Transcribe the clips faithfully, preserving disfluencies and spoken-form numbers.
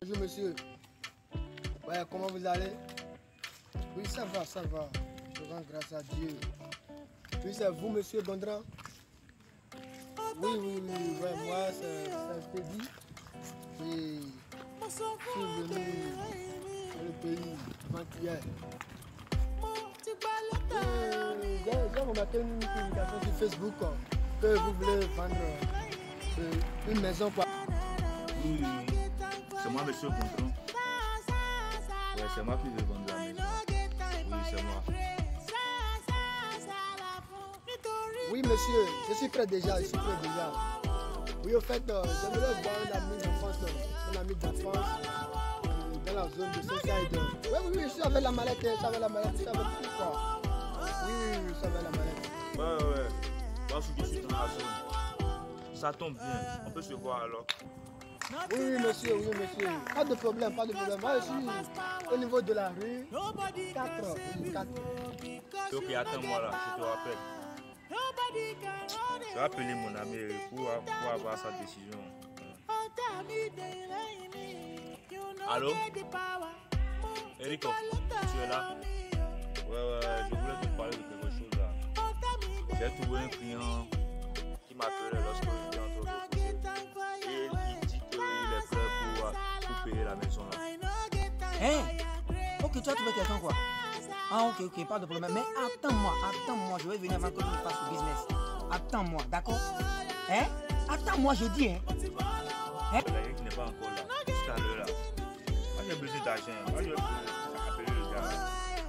Bonjour monsieur. Ouais, comment vous allez? Oui, ça va, ça va. Je rends grâce à Dieu. Oui, c'est vous, monsieur Gondran? Oui, oui, oui. Ouais, moi, c'est Teddy. Et je suis venu dans le pays avant-hier. J'ai remarqué une publication sur Facebook quoi, que vous voulez vendre euh, une maison. Quoi. Oui, c'est moi, monsieur Gondran. Ouais, c'est moi qui veux vendre la maison. Oui, c'est moi. Oui, monsieur, je suis prêt déjà, je suis prêt déjà. Oui, au fait, euh, j'aimerais voir un ami d'enfance, un ami d'enfance euh, dans la zone de Sunside. Oui, oui, oui, je suis avec la mallette, je suis avec la mallette, je suis avec tout quoi. Oui, oui, oui, je suis avec la mallette. Ouais, ouais, parce que je suis dans la zone. Ça tombe bien, on peut se voir alors. Oui, oui, monsieur, oui, monsieur. Pas de problème, pas de problème. Moi, je suis au niveau de la rue quatre. Oui, quatre. Ok, attends-moi là, je te rappelle. Je vais appeler mon ami pour, pour avoir sa décision. Allô? Erico, tu es là? Ouais, ouais, je voulais te parler de quelque chose là. J'ai trouvé un client qui m'appelait lorsque j'étais en train de reposer. Et il dit qu'il est prêt pour, pour payer la maison là. Hein? Ok, tu as trouvé quelqu'un quoi? Ah ok, ok, pas de problème. Mais attends-moi, attends-moi, je vais venir avant que tu me fasses le business. Attends-moi, d'accord? Hein? Attends-moi, je dis, hein? Hein? Il y a quelqu'un qui n'est pas encore là, jusqu'à l'heure là. Moi j'ai besoin d'argent, moi je vais appeler le gars.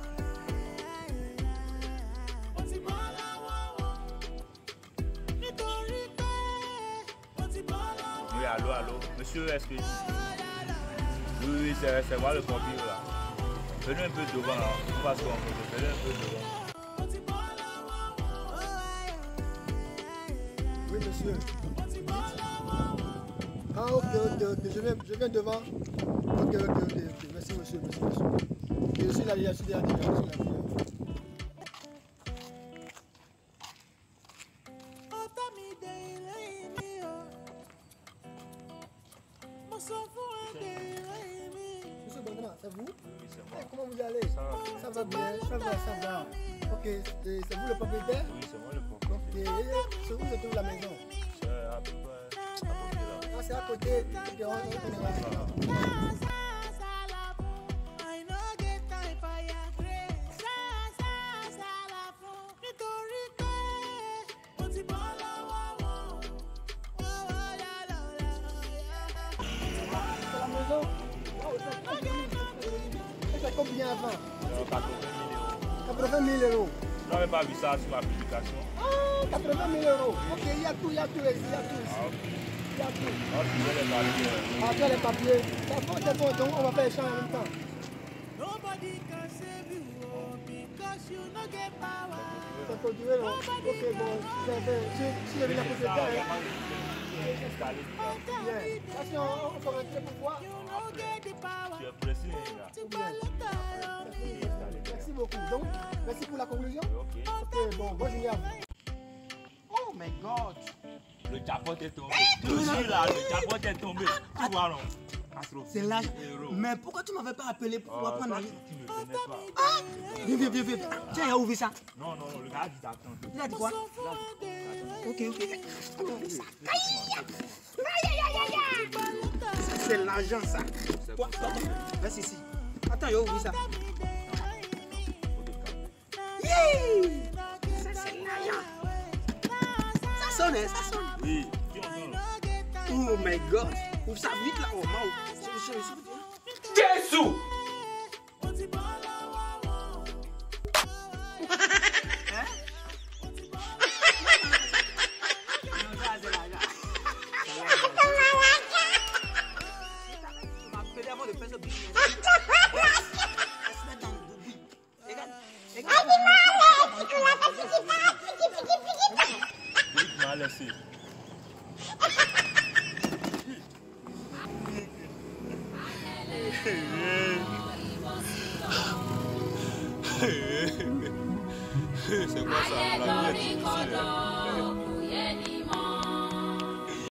Oui, allô, allô, monsieur, est-ce que... Oui, oui, c'est moi le pompier là. Venez un peu devant là, on va se rencontrer, venez un peu devant. Oui, monsieur. Ah, ok, ok, ok, je viens, je viens devant. Ok, ok, ok, ok, merci monsieur, merci monsieur. Ok, je suis là, je suis là, je suis là, je suis là. Monsieur Gondran, c'est vous? Oui, c'est moi. Hey, comment vous allez? Ça va bien. Ça va bien, ça va, ça va. Ok, c'est vous le propriétaire? Oui, c'est moi le propriétaire. Ok, c'est où se trouve la maison? C'est à peu près à côté là. Ah, c'est à côté. Ok, on, on est là. C'est combien avant? quatre-vingt mille euros. Je n'avais pas vu ça sur ma publication. Ah, quatre-vingt mille euros. Ok, il y a tout, il y a tout ici, il y a tout ici. Ah, ok. Il y a tout. Ah, tu veux les papiers. Ah, tu as les papiers. C'est bon, c'est bon, donc on va faire échange en même temps. Ça peut durer, non? Ok, bon, si, si je viens à côté de toi, hein. Bien. Parce qu'on peut rentrer pour voir. Tu es pressé, les gars. Merci beaucoup. Donc, merci pour la conclusion. Ok. Ok, bon, bonne journée à vous. Oh my god! Le jackpot est tombé. Toujours là, le jackpot est tombé. Tu vois, non? C'est là. Mais pourquoi tu m'avais pas appelé pour pouvoir prendre la vie? Tu ne connais pas. Ah! Viens, viens, viens, viens. Tiens, il a ouvert ça. Non, non, non, le gars dit d'attendre. Il a dit quoi? Ok, ok. Ça, c'est l'argent, ça. Quoi? Reste ici. Attends, il a ouvert ça. Yeah! Ça, c'est l'argent. Ça sonne, hein? Ça sonne. Oui, tu entends. Oh my god. Ouvre ça vite là. Oh, Mao. Jésus! Il m'a laissé. C'est quoi ça? La vie est difficile.